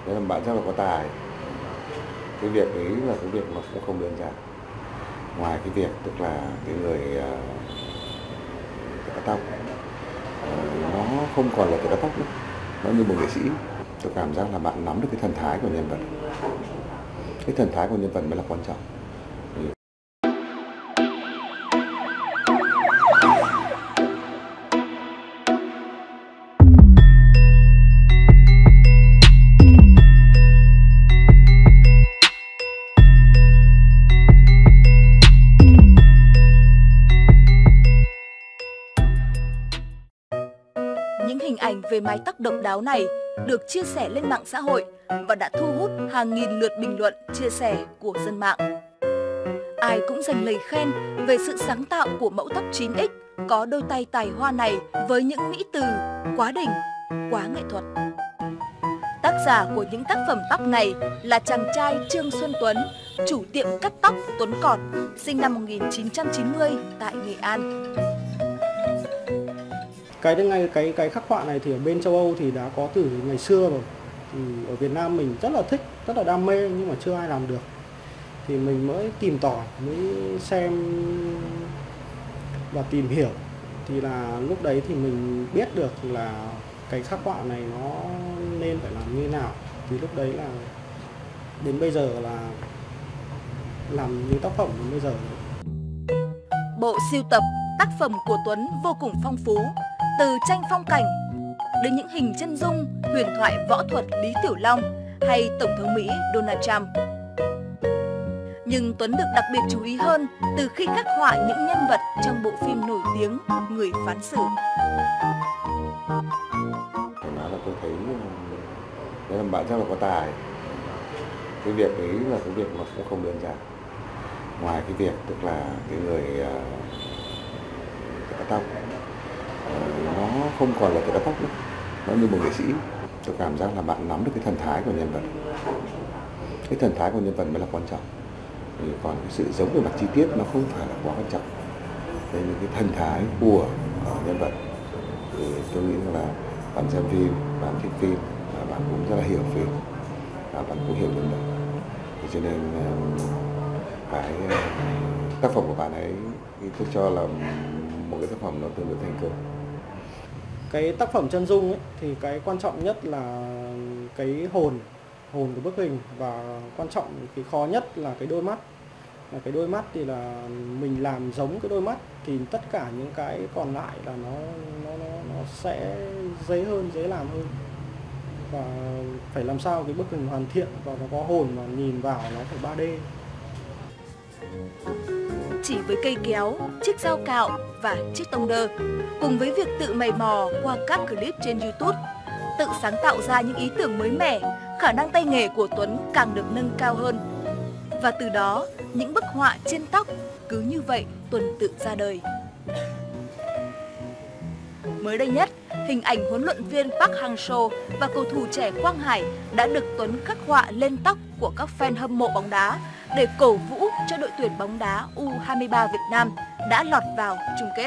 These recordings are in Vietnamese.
Đấy là bạn rất là có tài. Cái việc ấy là cái việc nó cũng không đơn giản. Ngoài cái việc tức là cái người thợ cắt tóc, nó không còn là thợ cắt tóc nữa, nó như một nghệ sĩ. Tôi cảm giác là bạn nắm được cái thần thái của nhân vật. Cái thần thái của nhân vật mới là quan trọng. Những hình ảnh về mái tóc độc đáo này được chia sẻ lên mạng xã hội và đã thu hút hàng nghìn lượt bình luận chia sẻ của dân mạng. Ai cũng dành lời khen về sự sáng tạo của mẫu tóc 9X có đôi tay tài hoa này với những mỹ từ quá đỉnh, quá nghệ thuật. Tác giả của những tác phẩm tóc này là chàng trai Trương Xuân Tuấn, chủ tiệm cắt tóc Tuấn Cọt, sinh năm 1990 tại Nghệ An. Cái khắc họa này thì ở bên châu Âu thì đã có từ ngày xưa rồi. Thì ở Việt Nam mình rất là thích, rất là đam mê nhưng mà chưa ai làm được. Thì mình mới tìm tòi, mới xem và tìm hiểu. Thì là lúc đấy thì mình biết được là cái khắc họa này nó nên phải làm như nào. Thì lúc đấy là đến bây giờ là làm những tác phẩm đến bây giờ. Bộ sưu tập tác phẩm của Tuấn vô cùng phong phú, từ tranh phong cảnh đến những hình chân dung, huyền thoại võ thuật Lý Tiểu Long hay Tổng thống Mỹ Donald Trump. Nhưng Tuấn được đặc biệt chú ý hơn từ khi khắc họa những nhân vật trong bộ phim nổi tiếng Người phán xử. Phải nói là tôi thấy đấy là bạn rất là có tài. Cái việc ấy là cái việc nó cũng không đơn giản. Ngoài cái việc tức là cái người thợ cắt tóc, nó không còn là thợ cắt tóc nữa, nó như một nghệ sĩ. Tôi cảm giác là bạn nắm được cái thần thái của nhân vật. Cái thần thái của nhân vật mới là quan trọng. Thì còn cái sự giống về mặt chi tiết nó không phải là quá quan trọng. Đây là cái thần thái của nhân vật. Thì tôi nghĩ là bạn xem phim, bạn thích phim, bạn cũng rất là hiểu phim, bạn cũng hiểu nhân vật. Thì cho nên cái tác phẩm của bạn ấy tôi cho là một cái tác phẩm nó tương đối thành công. Cái tác phẩm chân dung ấy, thì cái quan trọng nhất là cái hồn của bức hình, và quan trọng cái khó nhất là cái đôi mắt. Là cái đôi mắt thì là mình làm giống cái đôi mắt thì tất cả những cái còn lại là nó sẽ dễ làm hơn. Và phải làm sao cái bức hình hoàn thiện và nó có hồn mà nhìn vào nó phải 3D. Chỉ với cây kéo, chiếc dao cạo và chiếc tông đơ, cùng với việc tự mày mò qua các clip trên YouTube, tự sáng tạo ra những ý tưởng mới mẻ, khả năng tay nghề của Tuấn càng được nâng cao hơn. Và từ đó, những bức họa trên tóc cứ như vậy tuần tự ra đời. Mới đây nhất, hình ảnh huấn luyện viên Park Hang-seo và cầu thủ trẻ Quang Hải đã được Tuấn khắc họa lên tóc của các fan hâm mộ bóng đá để cổ vũ cho đội tuyển bóng đá U23 Việt Nam đã lọt vào chung kết.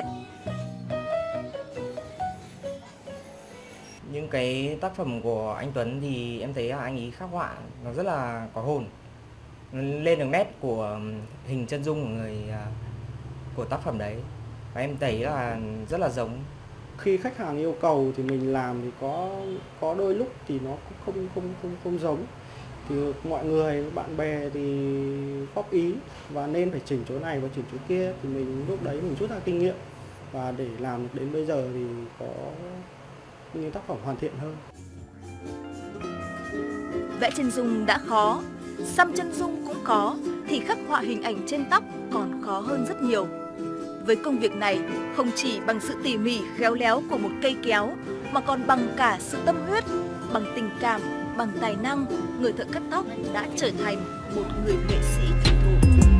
Những cái tác phẩm của anh Tuấn thì em thấy là anh ấy khắc họa nó rất là có hồn, lên được nét của hình chân dung của tác phẩm đấy, và em thấy là rất là giống. Khi khách hàng yêu cầu thì mình làm thì có đôi lúc thì nó cũng không giống. Thì mọi người, bạn bè thì góp ý và nên phải chỉnh chỗ này và chỉnh chỗ kia, thì mình lúc đấy mình rút ra kinh nghiệm, và để làm được đến bây giờ thì có những tác phẩm hoàn thiện hơn. Vẽ chân dung đã khó, xăm chân dung cũng có, thì khắc họa hình ảnh trên tóc còn khó hơn rất nhiều. Với công việc này, không chỉ bằng sự tỉ mỉ khéo léo của một cây kéo, mà còn bằng cả sự tâm huyết, bằng tình cảm, bằng tài năng, người thợ cắt tóc đã trở thành một người nghệ sĩ thực thụ.